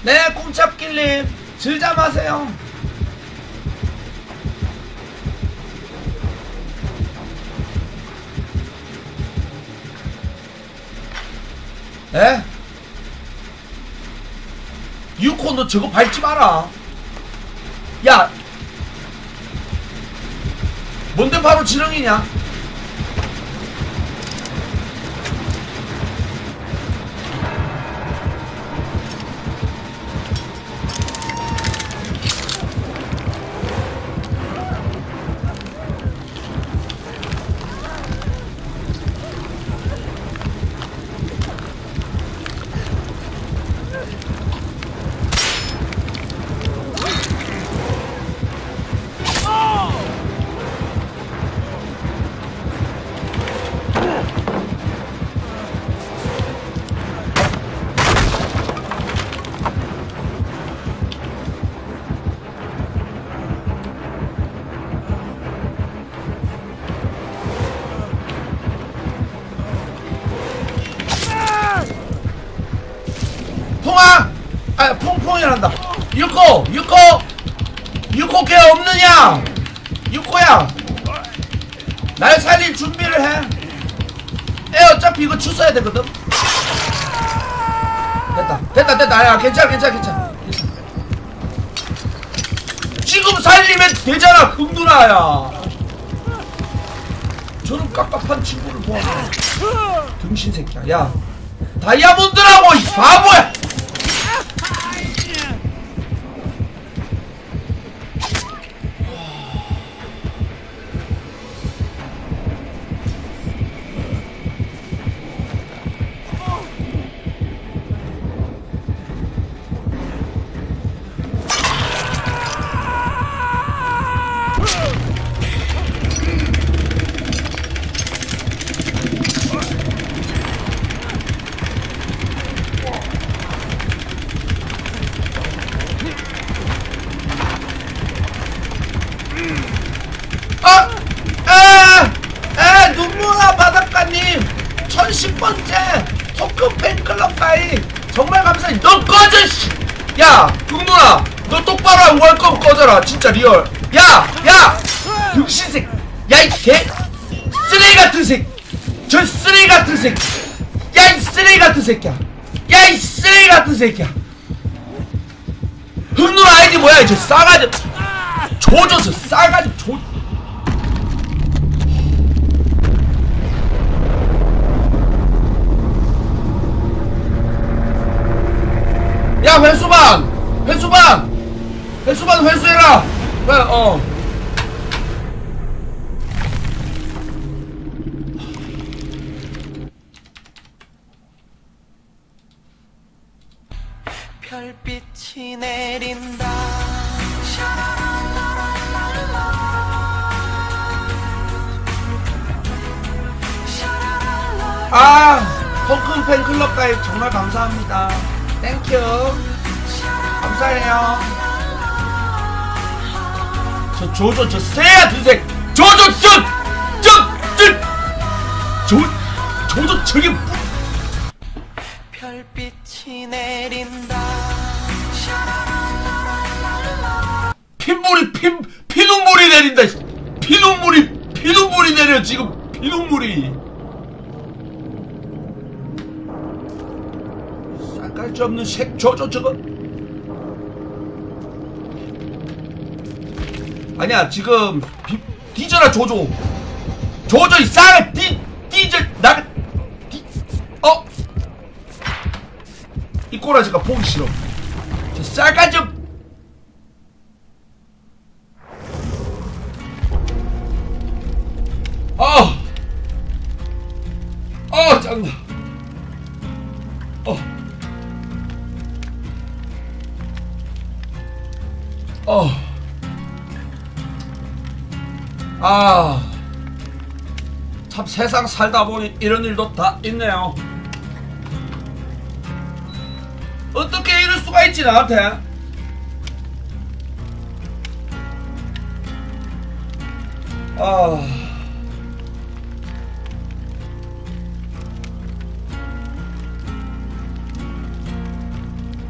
네, 꽁잡길님 즐잠 하세요. 에? 유코 너 저거 밟지 마라. 야, 뭔데 바로 지렁이냐? 퐁퐁이란다. 유코 걔 없느냐? 유코야, 날 살릴 준비를 해. 애 어차피 이거 주워야 되거든. 됐다. 야, 괜찮아. 지금 살리면 되잖아, 흥누나야. 저런 깝깝한 친구를 보아라. 등신 새끼야. 야, 다이아몬드라고 이 바보야. 눈물아 바닷가님 1010번째 토큰 팬클럽 가입 정말 감사해. 너 꺼져 씨. 야 흥누나 너 똑바로 안 갈 거면 꺼져라 진짜 리얼. 야 등신색. 야 이 개 쓰레기 같은 새. 저 쓰레기 같은 새. 야 이 쓰레기 같은 새끼야. 야 이 쓰레기 같은 새끼야. 흥누나 아이디 뭐야 저 싸가지 조져서 싸가지 조. 야 회수반 회수해라. 별빛이 내린다. 토큰 팬클럽 가입 정말 감사합니다. 땡큐. 감사해요. 저 조조 저 새야 두색 조조 조조 저게 별빛이 내린다. 피눈물이 내린다. 피눈물이 내려 지금. 피눈물이 쌀갈지 없는 색 조조 저거 아니야 지금 뒤져라 조조 이 쌀 뒤져 나가 이 꼬라지가 보기 싫어. 저 쌀까지 짱나. 참 세상 살다 보니 이런 일도 다 있네요. 어떻게 이럴 수가 있지 나한테.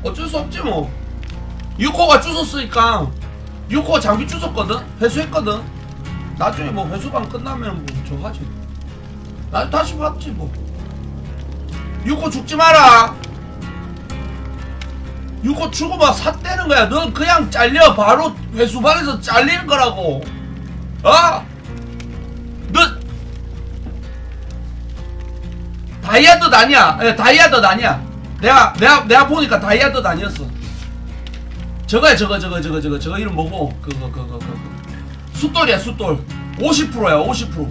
어쩔 수 없지 뭐. 6호가 주웠으니까 6호 장비 주웠거든? 회수했거든? 나중에 뭐 회수방 끝나면 뭐 저 하지. 나 다시 받지 뭐. 6호 죽지 마라. 6호 죽으면 삿대는 거야. 넌 그냥 잘려. 바로 회수방에서 잘리는 거라고. 어? 너 다이아드 아니야. 다이아드 아니야. 내가 보니까 다이아드 아니었어. 저거야 저거 이름 뭐고? 그거 숫돌이야 숫돌. 50%야 50%.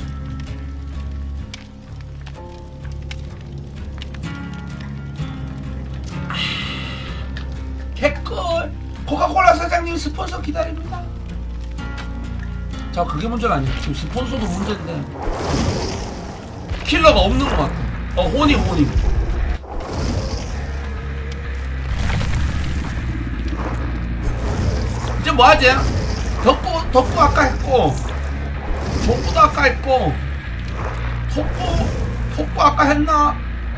개꿀. 코카콜라 사장님 스폰서 기다립니다. 자 그게 문제가 아니야. 지금 스폰서도 문제인데 킬러가 없는 것 같아. 호니 이제 뭐하지? 덕구 아까 했고 족구도 아까 했고 톡구 아까 했나?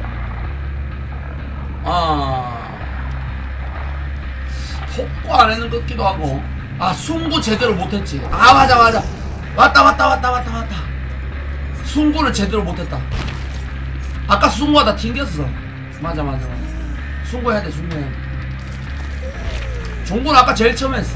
톡구 안 했는 것 같기도 하고. 순구 제대로 못했지. 맞아 왔다. 순구를 제대로 못했다. 아까 순구하다 튕겼어. 맞아. 순구 해야 돼. 종구는 아까 제일 처음 했어.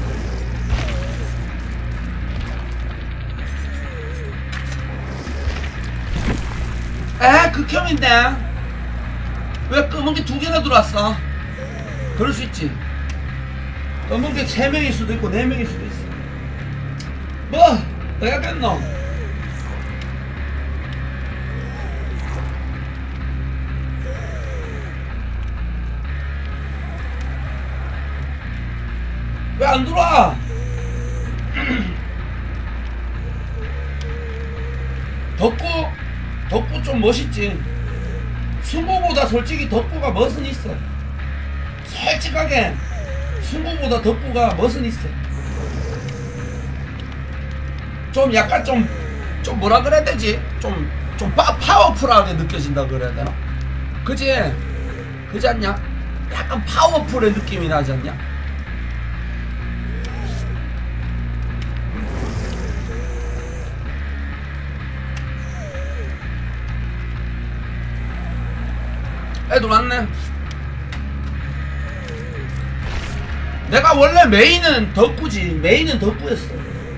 극혐인데 왜 검은 게 2개나 들어왔어? 그럴 수 있지. 검은 게 3명일 수도 있고 4명일 수도 있어. 뭐 내가 깼노? 왜 안 들어와? 덕구 좀 멋있지. 승부보다 솔직히 덕구가 멋은 있어. 솔직하게 승부보다 덕구가 멋은 있어. 좀 약간 좀 뭐라 그래야 되지? 좀 파워풀하게 느껴진다 그래야 되나? 그지 않냐? 약간 파워풀의 느낌이 나지 않냐? 애들 왔네. 내가 원래 메인은 덕구지. 메인은 덕구였어.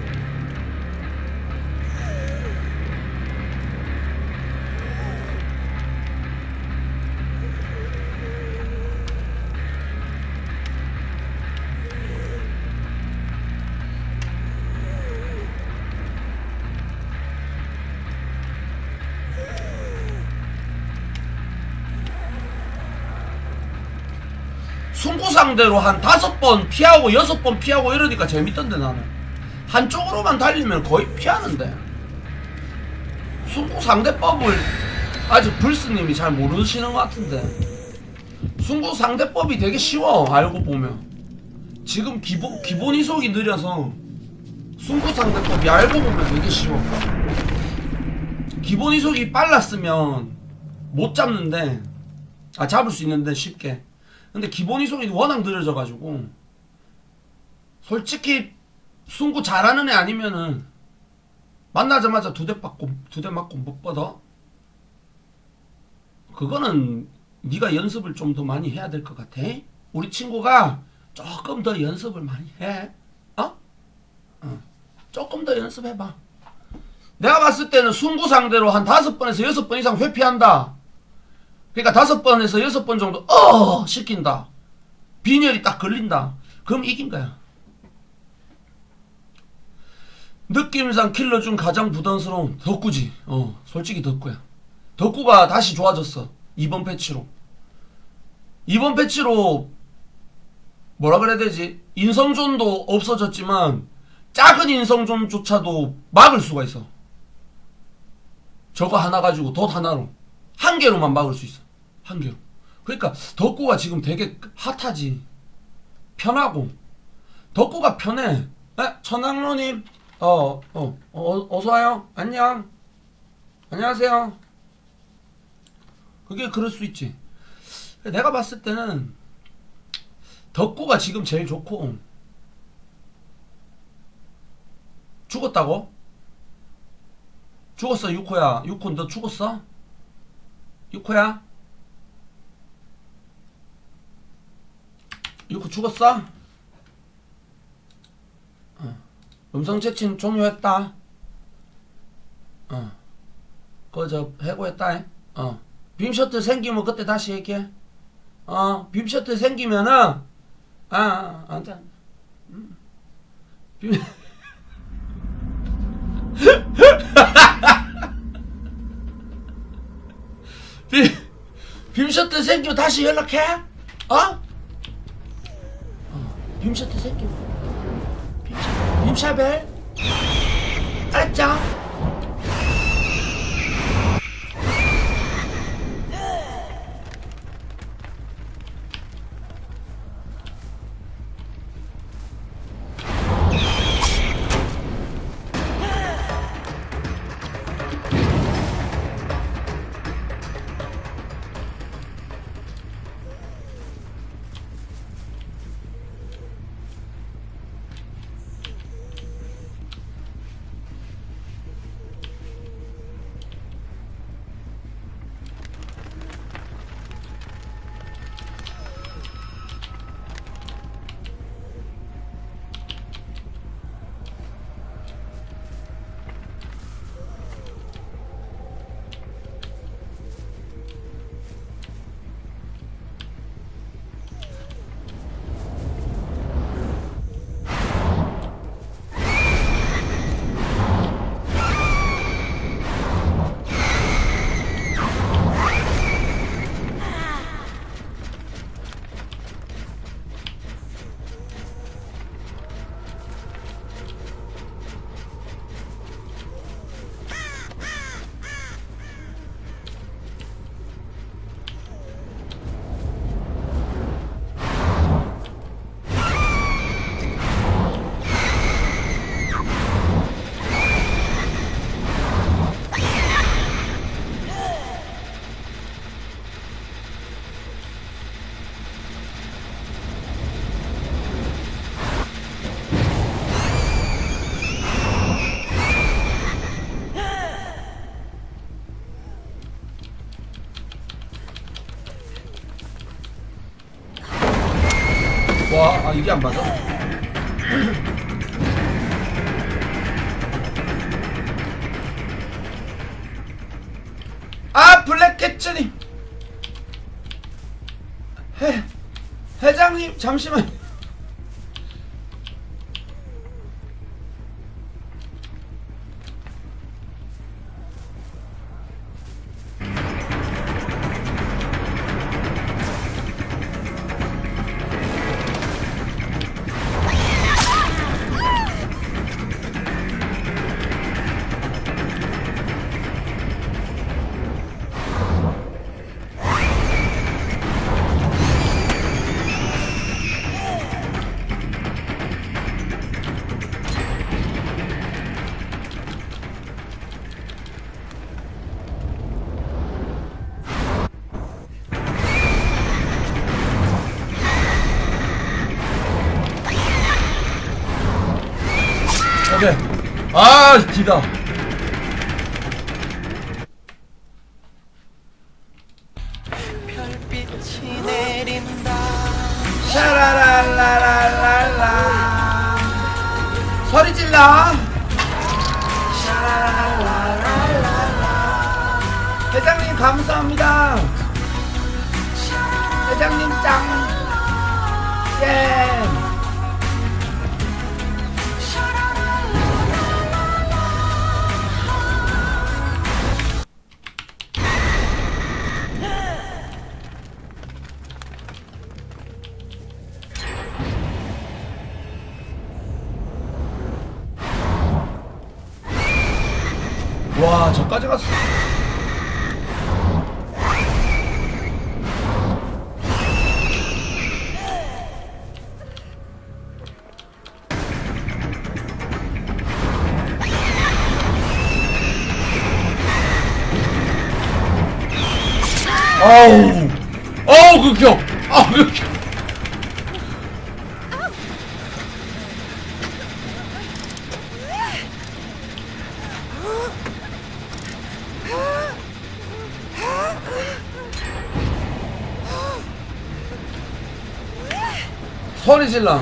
승구 상대로 한 5번 피하고 6번 피하고 이러니까 재밌던데. 나는 한쪽으로만 달리면 거의 피하는데. 승구 상대법을 아직 불스님이 잘 모르시는 것 같은데. 승구 상대법이 되게 쉬워. 알고 보면 지금 기본 이속이 느려서 승구 상대법이 알고 보면 되게 쉬워. 기본 이속이 빨랐으면 못 잡는데 잡을 수 있는데 쉽게. 근데 기본 이속이 워낙 느려져가지고 솔직히 승구 잘하는 애 아니면은 만나자마자 2대 맞고 못 받아? 그거는 네가 연습을 좀 더 많이 해야 될 것 같아. 우리 친구가 조금 더 연습을 많이 해. 조금 더 연습해봐. 내가 봤을 때는 승구 상대로 한 5번에서 6번 이상 회피한다. 그러니까 5번에서 6번 정도 시킨다. 빈혈이 딱 걸린다. 그럼 이긴 거야. 느낌상 킬러 중 가장 부담스러운 덕구지. 솔직히 덕구야. 덕구가 다시 좋아졌어. 이번 패치로 뭐라 그래야 되지? 인성존도 없어졌지만 작은 인성존조차도 막을 수가 있어. 저거 하나 가지고 덧 하나로 한 개로만 막을 수 있어. 한 개로. 그러니까 덕구가 지금 되게 핫하지. 편하고. 덕구가 편해. 천왕로님 어서와요. 안녕. 안녕하세요. 그게 그럴 수 있지. 내가 봤을 때는 덕구가 지금 제일 좋고. 죽었다고? 죽었어 유코야. 유코 너 죽었어? 유코야? 유코 죽었어? 음성 채팅 종료했다. 그거 저 해고했다. 빔셔틀 생기면 그때 다시 얘기해. 빔셔틀 생기면은 안돼. 빔셔틀 생기면 다시 연락해. 빔셔틀 생기면 빔샤벨 알았죠? 와, 이게 안 맞아? 블랙캣츠님 회장님 잠시만. 오케이. 디다. 별빛이 내린다. 샤라랄라랄랄라. 소리 질러. 샤라랄라랄라. 회장님 감사합니다. 회장님 짱. 예. 와, 저까지 갔어. 어우, 극혐. 극혐. 소리 질러.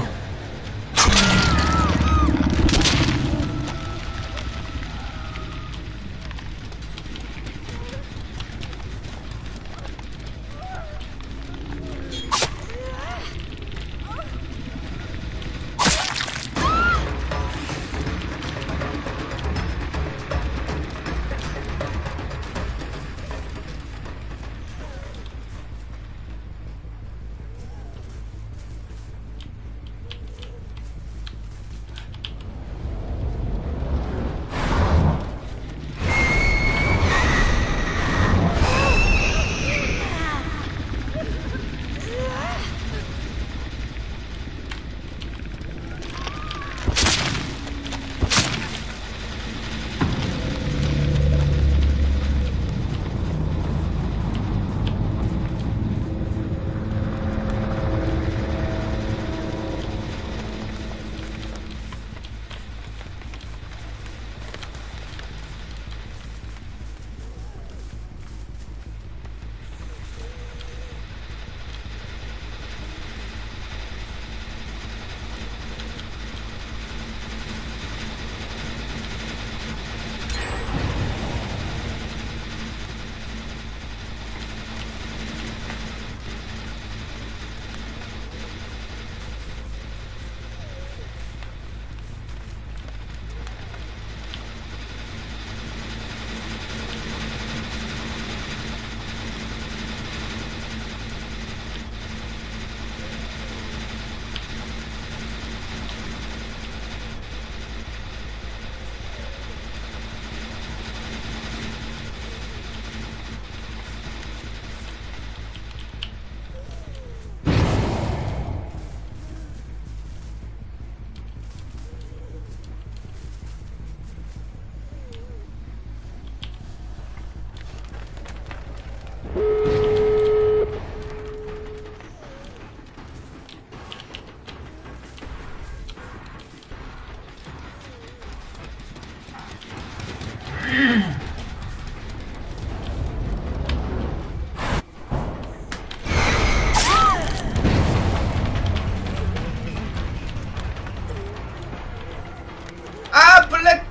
아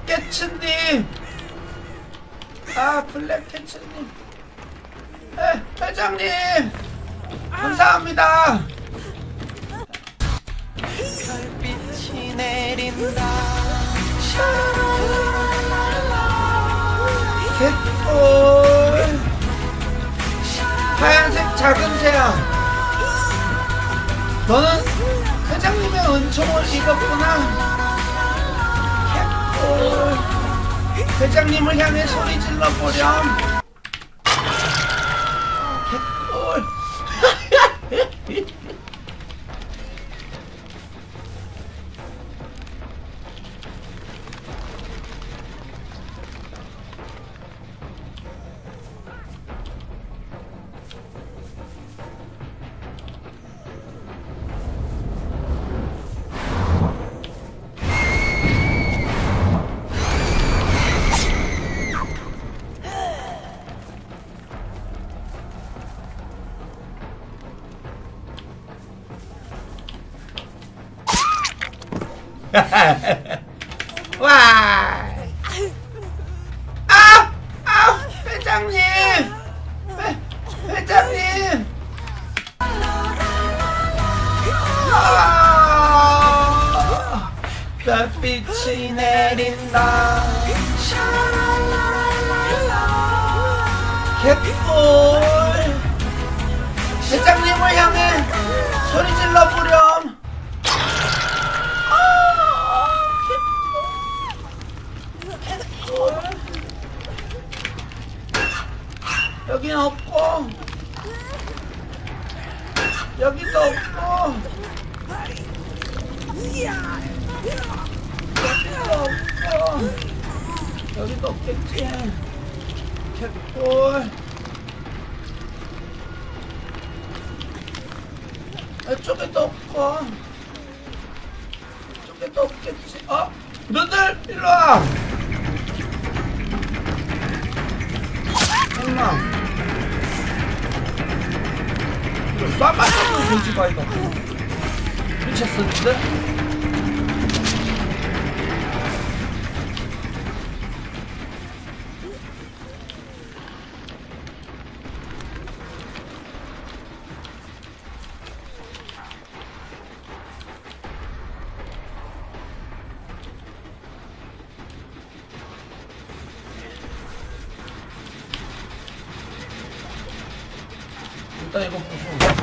블랙캐츠님. 아 블랙캐츠님. 회장님 감사합니다. 별빛이 내린다. 개꿀. 하얀색 작은 새야. 너는 회장님의 은총을 입었구나. 개꿀. 회장님을 향해 소리 질러 보렴. 개꿀. 와! 회장님! 회장님! 별빛이 내린다. 개꿀! 회장님을 향해 소리 질러 보렴. 여긴 없고 여기도 없고 여기도 없겠지. 개꿀. 이쪽에도 없고 이쪽에도 없겠지. 너들 일로와. 엄마 이거 쏴맞아도 돼지가 이거. 미쳤었는데? 일단 이거 부수고.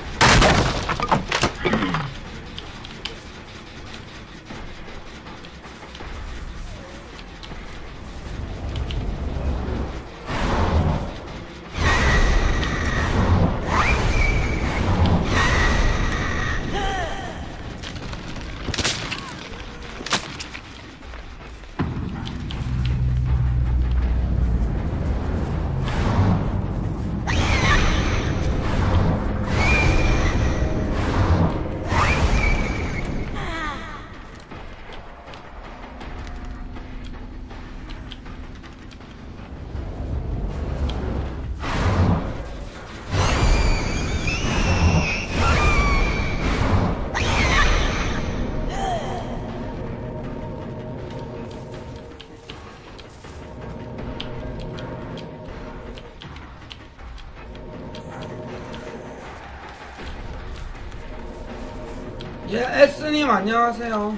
예, S님 안녕하세요.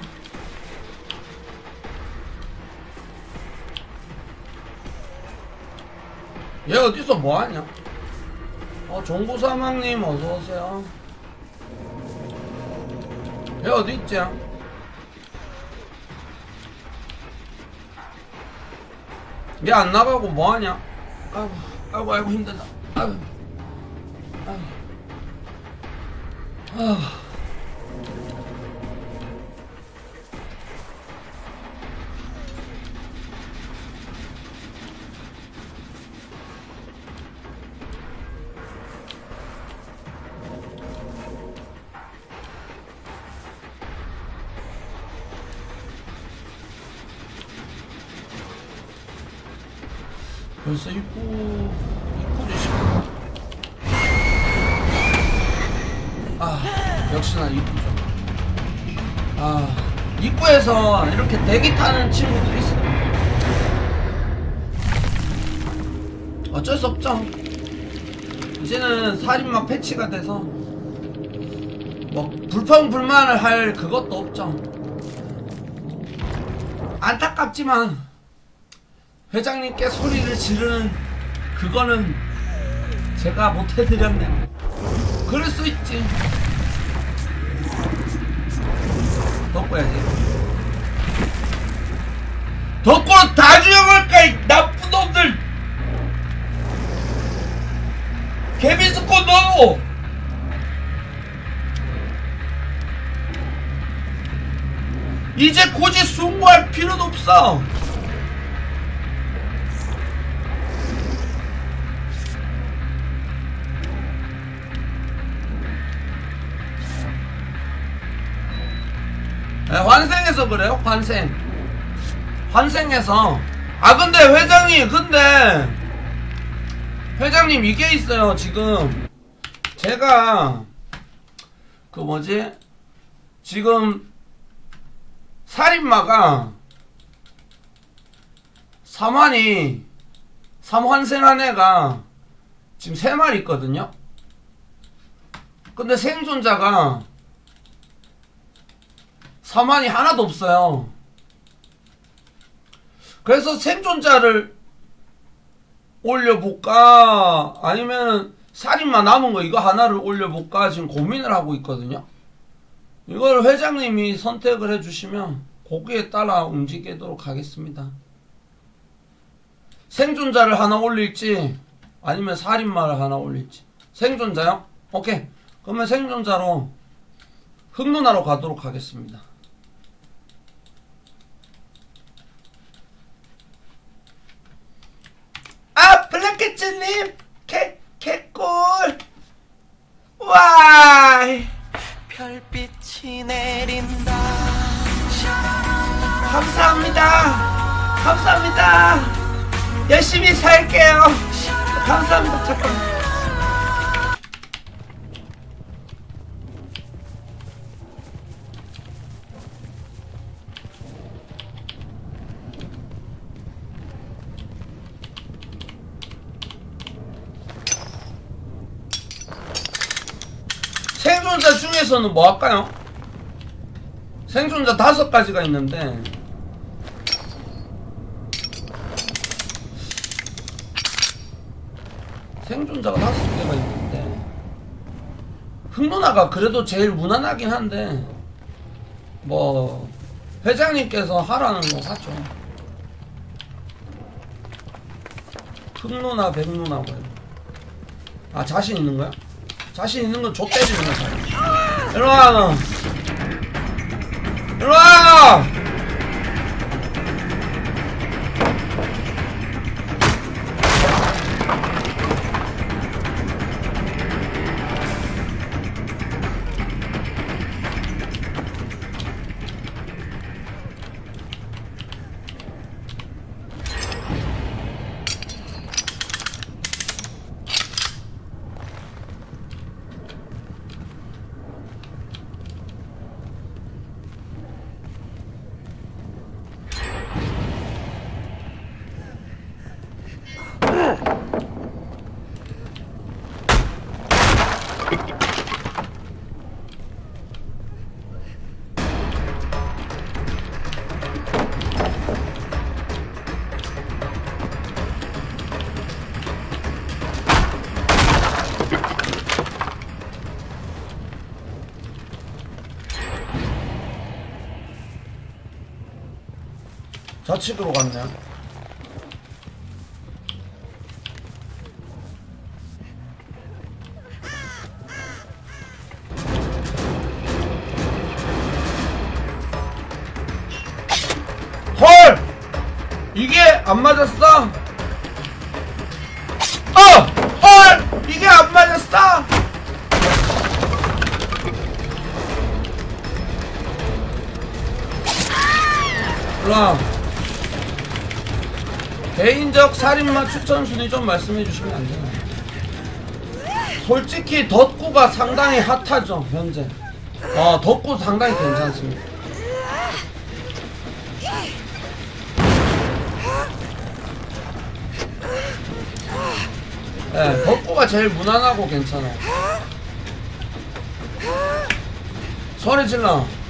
얘 어디서 뭐하냐? 종구사망님 어서오세요. 얘 어디있지? 얘 안나가고 뭐하냐? 아이고 힘들다. 아이고. 벌써 입구지 싶어. 역시나 입구죠. 입구에서 이렇게 대기 타는 친구들이 있어요. 어쩔 수 없죠. 이제는 살인마 패치가 돼서 뭐 불평불만을 할 그것도 없죠. 안타깝지만 회장님께 소리를 지르는 그거는 제가 못해드렸네요. 그럴 수 있지. 덮어야지. 덮고 다 죽여볼까 이 나쁜 놈들. 개미스코 너무 이제 굳이 숭고할 필요도 없어. 네, 환생해서 그래요. 환생해서. 근데 회장님 이게 있어요. 지금 제가 지금 살인마가 3환생한 애가 지금 3마리 있거든요. 근데 생존자가 3환이 하나도 없어요. 그래서 생존자를 올려볼까 아니면 살인마 남은 거 이거 하나를 올려볼까 지금 고민을 하고 있거든요. 이걸 회장님이 선택을 해주시면 거기에 따라 움직이도록 하겠습니다. 생존자를 하나 올릴지 아니면 살인마를 하나 올릴지. 생존자요? 오케이. 그러면 생존자로 흑누나로 가도록 하겠습니다. 블랙캣츠님 개꿀. 와이 별빛이 내린다. 감사합니다. 열심히 살게요. 감사합니다. 잠깐만. 1 생존자 중에서는 뭐 할까요? 생존자 5가지가 있는데 생존자가 5개가 있는데 흑누나가 그래도 제일 무난하긴 한데 뭐 회장님께서 하라는 거 하죠. 흑누나 백누나 뭐. 아 자신 있는 거야? 자신 있는 건 족 때리는 거야. 일로와 너. 일로와. 좌측으로 갔네. 헐! 이게 안 맞았어? 헐! 이게 안 맞았어? 일로와. 개인적 살인마 추천 순위 좀 말씀해 주시면 안 되나요? 솔직히 덧구가 상당히 핫하죠 현재. 덧구 상당히 괜찮습니다. 네, 덧구가 제일 무난하고 괜찮아요. 소리 질러.